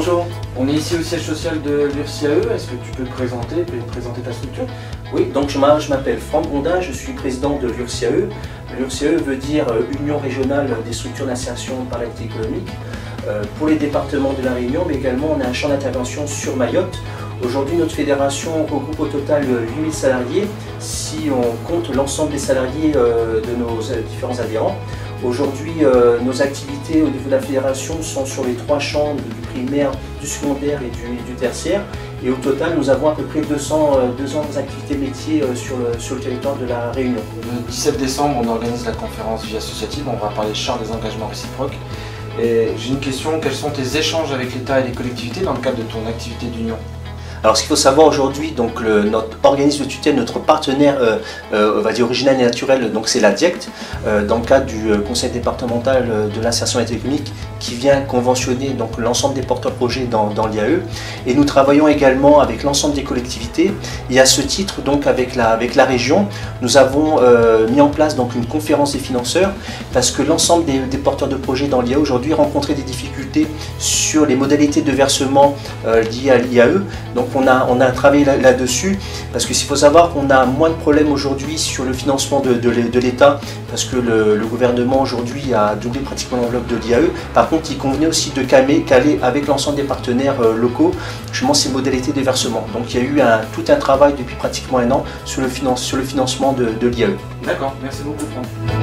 Bonjour. On est ici au siège social de l'URCAE. Est-ce que tu peux te présenter ta structure? Oui, donc je m'appelle Franck Gondin, je suis président de l'URCAE. L'URCAE veut dire Union régionale des structures d'insertion par l'activité économique. Pour les départements de la Réunion, mais également on a un champ d'intervention sur Mayotte. Aujourd'hui, notre fédération regroupe au total 8000 salariés, si on compte l'ensemble des salariés de nos différents adhérents. Aujourd'hui, nos activités au niveau de la fédération sont sur les 3 champs du primaire, du secondaire et du tertiaire. Et au total, nous avons à peu près 200 activités métiers sur le territoire de la Réunion. Le 17 décembre, on organise la conférence Vie associative. On va parler charte des engagements réciproques. Et j'ai une question, quels sont tes échanges avec l'État et les collectivités dans le cadre de ton activité d'union? Alors ce qu'il faut savoir aujourd'hui, donc notre organisme de tutelle, notre partenaire on va dire original et naturel, donc c'est la DIECT, dans le cadre du conseil départemental de l'insertion économique qui vient conventionner donc l'ensemble des porteurs projets dans l'IAE. Et nous travaillons également avec l'ensemble des collectivités. Et à ce titre, donc avec la région, nous avons mis en place donc une conférence des financeurs parce que l'ensemble des porteurs de projets dans l'IAE aujourd'hui rencontraient des difficultés sur les modalités de versement liées à l'IAE. Donc on a travaillé là-dessus parce qu'il faut savoir qu'on a moins de problèmes aujourd'hui sur le financement de l'État parce que le gouvernement aujourd'hui a doublé pratiquement l'enveloppe de l'IAE. Par contre, il convenait aussi de caler avec l'ensemble des partenaires locaux justement ces modalités de versement. Donc il y a eu tout un travail depuis pratiquement 1 an sur le financement de l'IAE. D'accord, merci beaucoup Franck.